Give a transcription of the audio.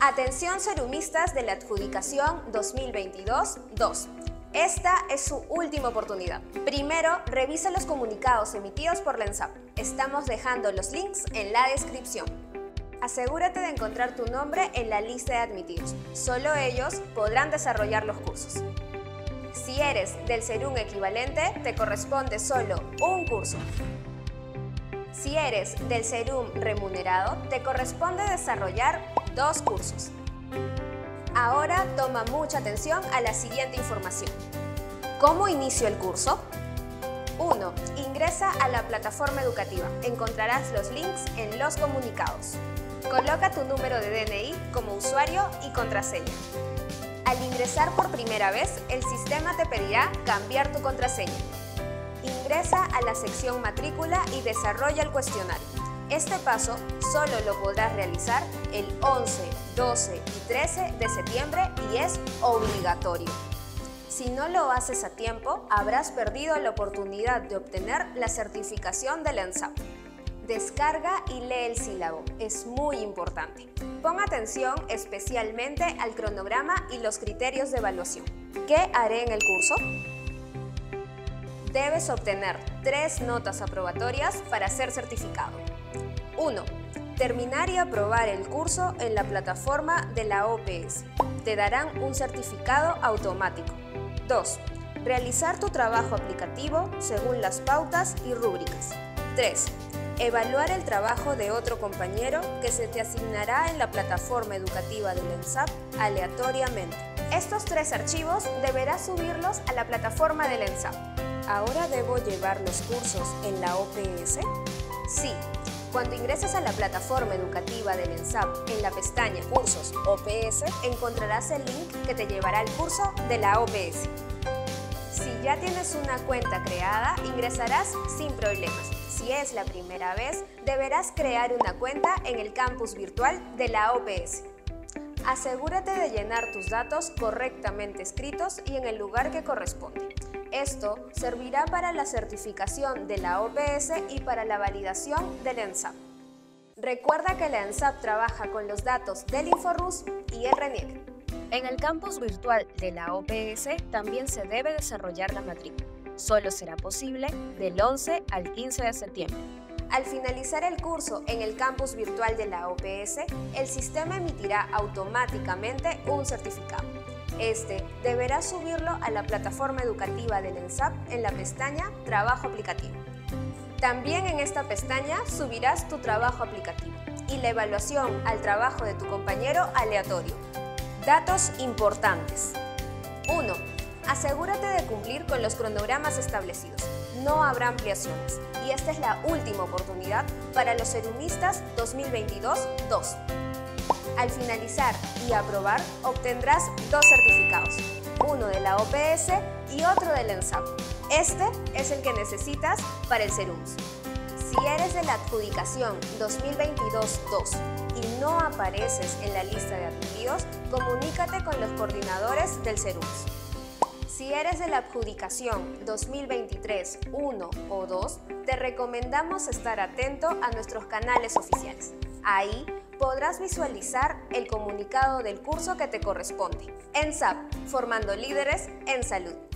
Atención serumistas de la adjudicación 2022-2. Esta es su última oportunidad. Primero, revisa los comunicados emitidos por la ENSAP. Estamos dejando los links en la descripción. Asegúrate de encontrar tu nombre en la lista de admitidos. Solo ellos podrán desarrollar los cursos. Si eres del Serum equivalente, te corresponde solo un curso. Si eres del Serum remunerado, te corresponde desarrollar 2 cursos. Ahora toma mucha atención a la siguiente información. ¿Cómo inicio el curso? 1. Ingresa a la plataforma educativa. Encontrarás los links en los comunicados. Coloca tu número de DNI como usuario y contraseña. Al ingresar por primera vez, el sistema te pedirá cambiar tu contraseña. Ingresa a la sección matrícula y desarrolla el cuestionario. Este paso solo lo podrás realizar el 11, 12 y 13 de septiembre y es obligatorio. Si no lo haces a tiempo, habrás perdido la oportunidad de obtener la certificación de la ENSAP. Descarga y lee el sílabo, es muy importante. Pon atención especialmente al cronograma y los criterios de evaluación. ¿Qué haré en el curso? Debes obtener 3 notas aprobatorias para ser certificado. 1. Terminar y aprobar el curso en la plataforma de la OPS. Te darán un certificado automático. 2. Realizar tu trabajo aplicativo según las pautas y rúbricas. 3. Evaluar el trabajo de otro compañero que se te asignará en la plataforma educativa de la ENSAP aleatoriamente. Estos 3 archivos deberás subirlos a la plataforma de la ENSAP. ¿Ahora debo llevar los cursos en la OPS? Sí. Cuando ingreses a la plataforma educativa del ENSAP en la pestaña Cursos OPS, encontrarás el link que te llevará al curso de la OPS. Si ya tienes una cuenta creada, ingresarás sin problemas. Si es la primera vez, deberás crear una cuenta en el campus virtual de la OPS. Asegúrate de llenar tus datos correctamente escritos y en el lugar que corresponde. Esto servirá para la certificación de la OPS y para la validación del ENSAP. Recuerda que la ENSAP trabaja con los datos del Inforrus y el RENIEC. En el campus virtual de la OPS también se debe desarrollar la matrícula. Solo será posible del 11 al 15 de septiembre. Al finalizar el curso en el campus virtual de la OPS, el sistema emitirá automáticamente un certificado. Este deberás subirlo a la plataforma educativa del ENSAP en la pestaña Trabajo aplicativo. También en esta pestaña subirás tu trabajo aplicativo y la evaluación al trabajo de tu compañero aleatorio. Datos importantes. 1. Asegúrate de cumplir con los cronogramas establecidos. No habrá ampliaciones y esta es la última oportunidad para los serumistas 2022-2. Al finalizar y aprobar, obtendrás 2 certificados, uno de la OPS y otro del ENSAP. Este es el que necesitas para el Serums. Si eres de la adjudicación 2022-2 y no apareces en la lista de admitidos, comunícate con los coordinadores del Serums. Si eres de la adjudicación 2023-1 o 2, te recomendamos estar atento a nuestros canales oficiales. Ahí podrás visualizar el comunicado del curso que te corresponde. ENSAP, formando líderes en salud.